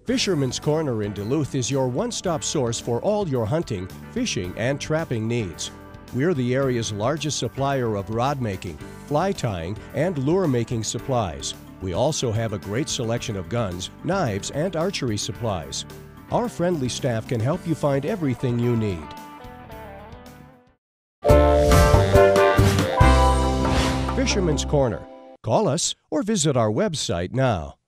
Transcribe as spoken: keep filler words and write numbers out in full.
Fisherman's Corner in Duluth is your one-stop source for all your hunting, fishing, and trapping needs. We're the area's largest supplier of rod making, fly tying, and lure making supplies. We also have a great selection of guns, knives, and archery supplies. Our friendly staff can help you find everything you need. Fisherman's Corner. Call us or visit our website now.